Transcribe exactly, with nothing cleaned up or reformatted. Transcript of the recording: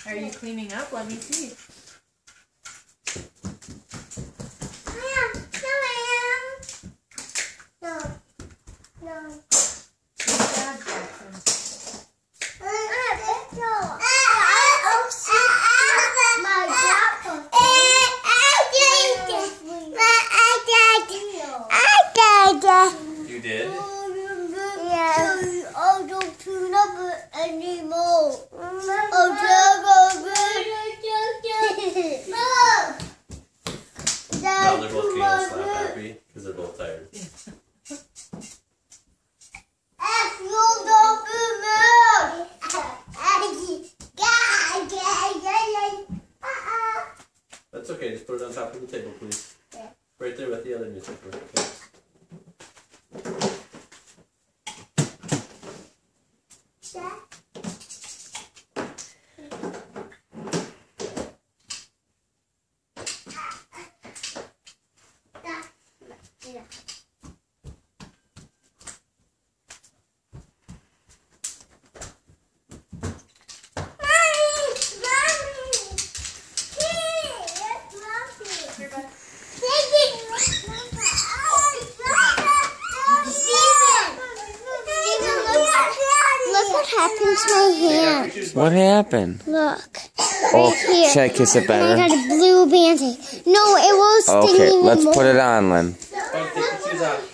Are you cleaning up? Let me see. I am. No, I am. No. No. Good job, Jackson. You did? Yeah. I don't tune up anymore. No, they're both getting all slap happy because they're both tired. That's okay, just put it on top of the table, please. Yeah. Right there with the other newspaper. Okay. Happened to my hand. What happened? Look. Oh, Right here. should I kiss it better? I got a blue band-aid. No, it will sting Okay, even let's more. put it on, Lynn. Take your shoes off.